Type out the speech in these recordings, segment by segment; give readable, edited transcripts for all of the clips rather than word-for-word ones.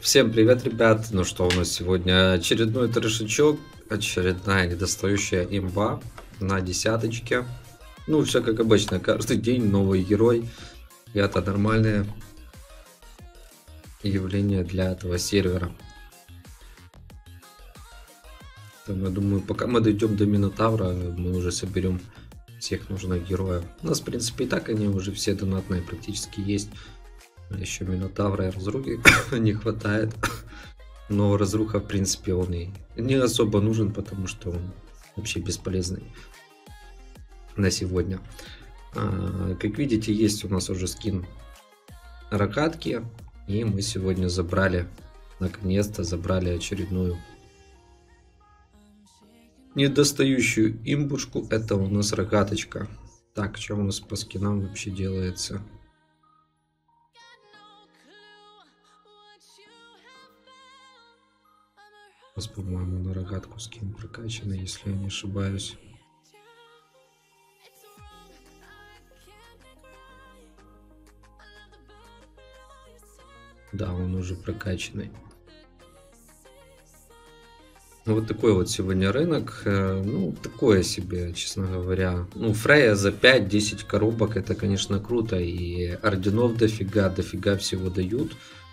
Всем привет, ребят! Ну что, у нас сегодня очередной трешечок, очередная недостающая имба на десяточке. Ну, все как обычно, каждый день новый герой. И это нормальное явление для этого сервера. Там, я думаю, пока мы дойдем до Минотавра, мы уже соберем всех нужных героев. У нас, в принципе, и так они уже все донатные практически есть. Еще Минотавра и разруги не хватает. Но разруха, в принципе, он и не особо нужен, потому что он вообще бесполезный на сегодня. Как видите, есть у нас уже скин рогатки. И мы сегодня забрали, наконец-то забрали очередную недостающую имбушку. Это у нас рогаточка. Так, что у нас по скинам вообще делается? У нас, по-моему, на рогатку скин прокачанный, если я не ошибаюсь. Да, он уже прокачанный. Вот такой вот сегодня рынок. Ну, такое себе, честно говоря. Ну, Фрея за 5-10 коробок, это, конечно, круто. И орденов дофига всего дают.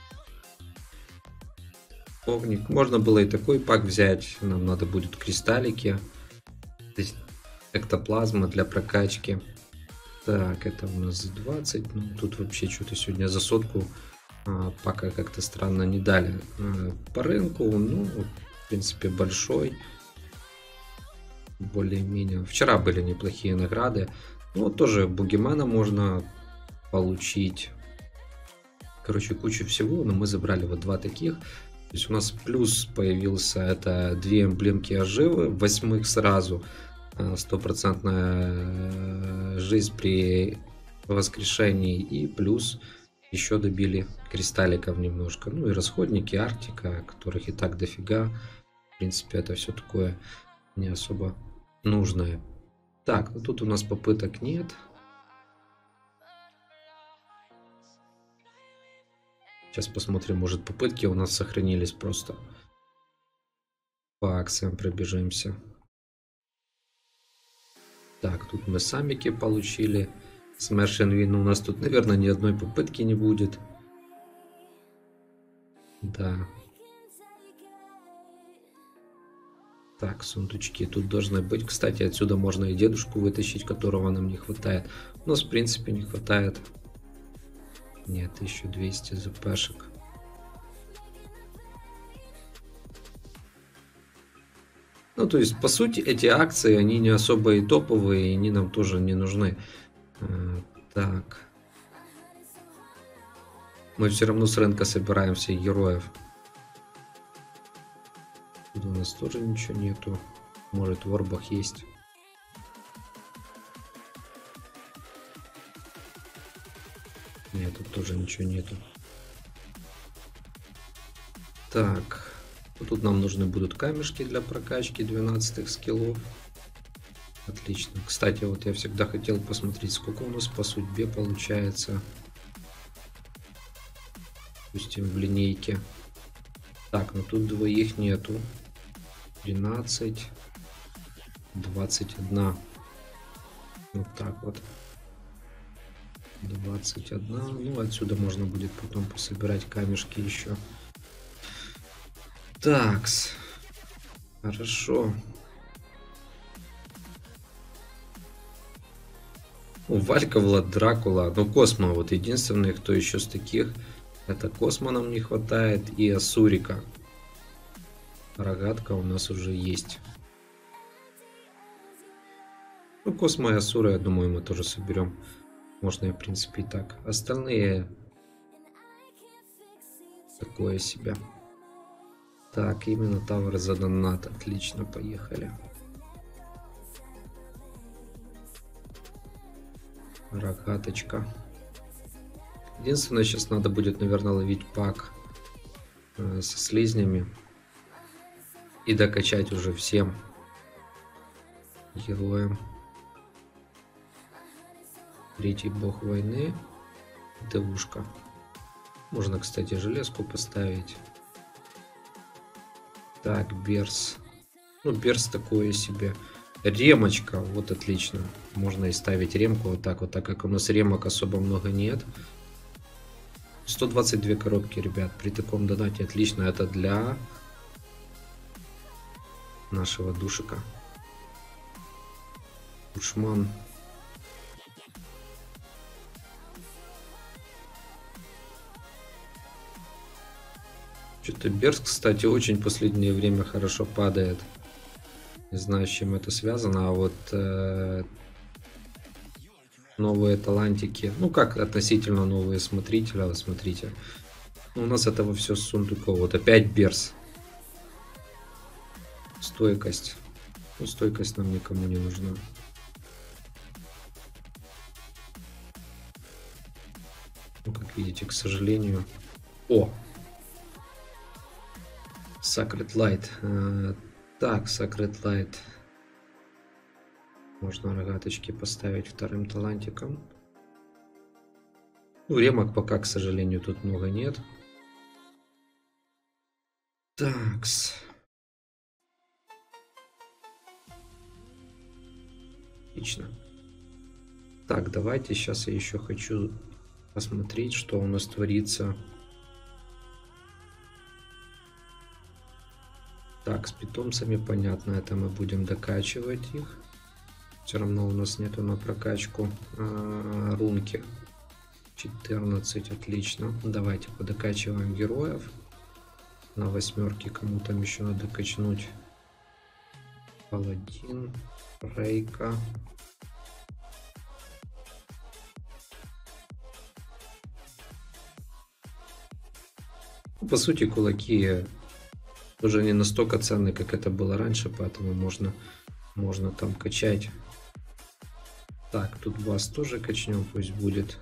Огник. Можно было и такой пак взять. Нам надо будет кристаллики. Эктоплазма для прокачки. Так, это у нас за 20. Ну, тут вообще что-то сегодня за сотку пока как-то странно не дали. По рынку, ну, в принципе, большой. Более-менее. Вчера были неплохие награды. Ну, вот тоже бугимана можно получить. Короче, кучу всего, но мы забрали вот два таких. То есть у нас плюс появился, это две эмблемки оживы, 8 сразу. Стопроцентная жизнь при воскрешении. И плюс еще добили кристалликов немножко. Ну и расходники, Арктика, которых и так дофига. В принципе, это все такое не особо нужное. Так, ну тут у нас попыток нет. Сейчас посмотрим, может попытки у нас сохранились просто. По акциям пробежимся. Так, тут мы самики получили. Smash and Win у нас тут, наверное, ни одной попытки не будет. Да. Так, сундучки тут должны быть. Кстати, отсюда можно и дедушку вытащить, которого нам не хватает. У нас, в принципе, не хватает. Нет, 1200 запашек. Ну, то есть, по сути, эти акции, они не особо и топовые, и они нам тоже не нужны. Так. Мы все равно с рынка собираем всех героев. Тут у нас тоже ничего нету. Может, в орбах есть. Нет, тут тоже ничего нету. Так. Тут нам нужны будут камешки для прокачки 12 скиллов. Отлично. Кстати, вот я всегда хотел посмотреть, сколько у нас по судьбе получается. Допустим, в линейке. Так, ну тут двоих нету. 13. 21. Вот так вот. 21. Ну, отсюда можно будет потом пособирать камешки еще. Такс. Хорошо. Валька, Влад, Дракула. Ну, Космо. Вот единственный, кто еще с таких. Это Космо нам не хватает. И Асурика. Рогатка у нас уже есть. Ну, Космо и Асура, я думаю, мы тоже соберем. Можно и, в принципе, и так. Остальные такое себе. Так, именно Тавр за донат. Отлично, поехали. Рогаточка. Единственное, сейчас надо будет, наверное, ловить пак со слизнями. И докачать уже всем героям. Третий бог войны. Девушка. Можно, кстати, железку поставить. Так, Берс. Ну, Берс такое себе. Ремочка, вот отлично. Можно и ставить ремку вот, так как у нас ремок особо много нет. 122 коробки, ребят, при таком донате отлично. Это для нашего душика. Душман. Что-то Берс, кстати, очень в последнее время хорошо падает. Не знаю, с чем это связано, а вот новые талантики, ну как относительно новые смотрители, вот смотрите. У нас этого все с сундуков. Вот опять Берс. Стойкость. Ну, стойкость нам никому не нужна. Ну, как видите, к сожалению. О! Sacred Light. Так, Sacred Light. Можно рогаточки поставить вторым талантиком. Ну, ремок пока, к сожалению, тут много нет. Такс. Отлично. Так, давайте сейчас я еще хочу посмотреть, что у нас творится. Так, с питомцами понятно, это мы будем докачивать их. Все равно у нас нету на прокачку рунки. 14, отлично. Давайте подокачиваем героев. На 8 кому там еще надо качнуть. Паладин, Рейка. По сути, кулаки уже не настолько ценны, как это было раньше, поэтому можно там качать. Так, тут вас тоже качнем, пусть будет.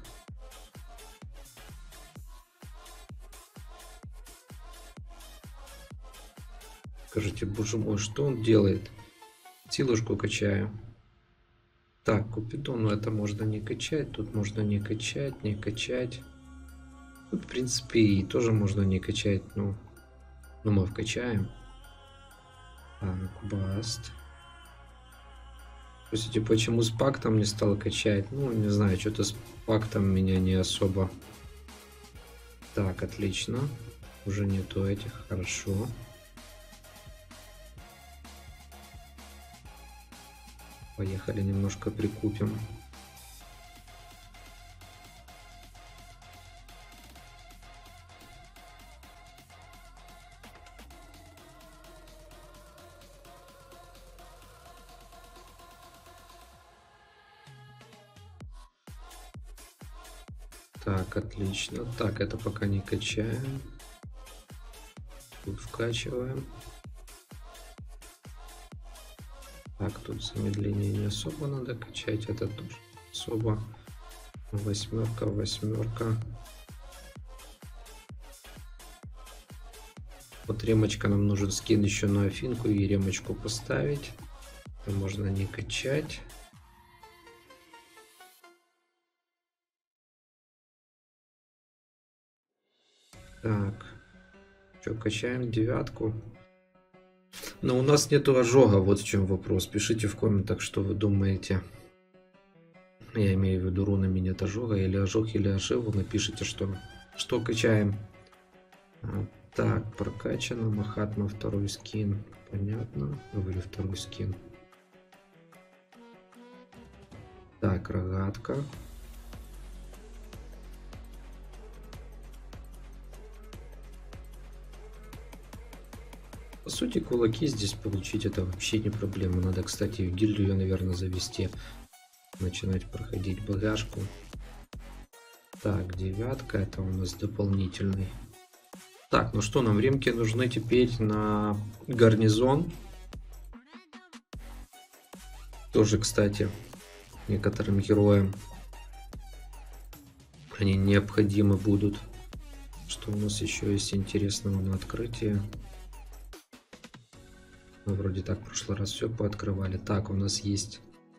Скажите, боже мой, что он делает? Силушку качаю. Так, Купидону это можно не качать, тут можно не качать, не качать. Тут, в принципе, и тоже можно не качать, но мы вкачаем. Так, Баст. Спросите, почему с пактом не стал качать? Ну, не знаю, что-то с пактом меня не особо. Так, отлично. Уже нету этих, хорошо. Поехали, немножко прикупим. Так, отлично. Так, это пока не качаем. Тут вкачиваем. Так, тут замедление не особо надо качать. Это тоже особо. 8. Вот ремочка, нам нужен скин еще на Афинку и ремочку поставить. Это можно не качать. Так, что, качаем 9. Но у нас нету ожога, вот в чем вопрос. Пишите в комментах, что вы думаете. Я имею в виду, рунами нет ожога, или ожог, или оживу. Напишите, что качаем. Так, прокачано. Махатма, второй скин. Понятно. Говорю, второй скин. Так, рогатка. По сути, кулаки здесь получить это вообще не проблема. Надо, кстати, в гильдию ее, наверное, завести. Начинать проходить багажку. Так, 9. Это у нас дополнительный. Так, ну что, нам ремки нужны теперь на гарнизон. Тоже, кстати, некоторым героям они необходимы будут. Что у нас еще есть интересного на открытии? Мы вроде так в прошлый раз все пооткрывали. Так, у нас есть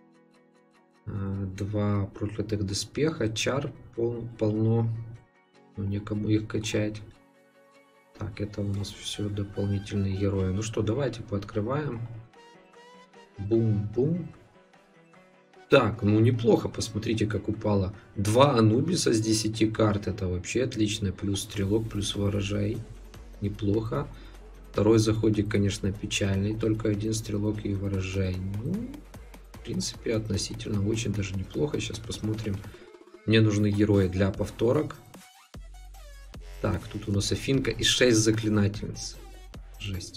2 проклятых доспеха. Чар полно. Но некому их качать. Так, это у нас все дополнительные герои. Ну что, давайте пооткрываем. Бум-бум. Так, ну неплохо, посмотрите, как упало. 2 Анубиса с 10 карт, это вообще отлично. Плюс стрелок, плюс ворожай. Неплохо. Второй заходик, конечно, печальный. Только 1 стрелок и ворожай. Ну, в принципе, относительно очень даже неплохо. Сейчас посмотрим. Мне нужны герои для повторок. Так, тут у нас Афинка и 6 заклинательниц. Жесть.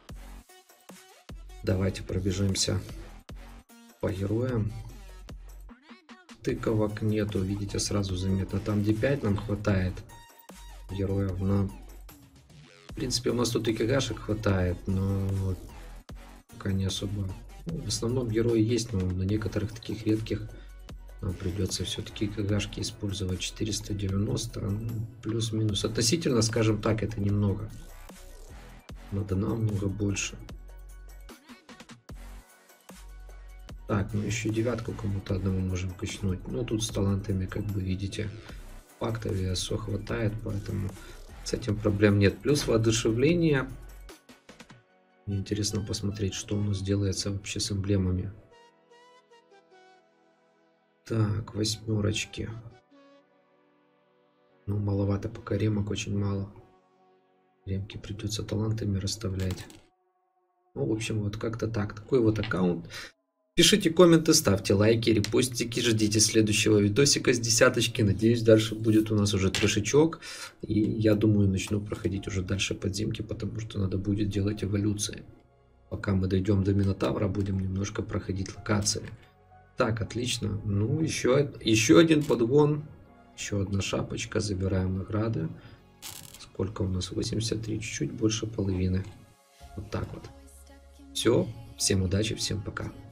Давайте пробежимся по героям. Тыковок нету, видите, сразу заметно. Там где 5 нам хватает героев. Но, в принципе, у нас тут и КГшек хватает, но пока не особо. Ну, в основном герои есть, но на некоторых таких редких нам придется все-таки КГшки использовать. 490, ну, плюс-минус. Относительно, скажем так, это немного. Надо намного больше. Так, ну еще 9 кому-то одному можем качнуть. Но тут с талантами, как бы видите, фактов и АСО хватает, поэтому с этим проблем нет. Плюс воодушевление. Мне интересно посмотреть, что у нас делается вообще с эмблемами. Так, 8. Ну, маловато пока ремок, очень мало. Ремки придется талантами расставлять. Ну, в общем, вот как-то так. Такой вот аккаунт. Пишите комменты, ставьте лайки, репостики, ждите следующего видосика с 10-очки. Надеюсь, дальше будет у нас уже трешечок. И я думаю, начну проходить уже дальше подземки, потому что надо будет делать эволюции. Пока мы дойдем до Минотавра, будем немножко проходить локации. Так, отлично. Ну, еще один подгон. Еще одна шапочка. Забираем награды. Сколько у нас? 83, чуть-чуть больше половины. Вот так вот. Все. Всем удачи, всем пока.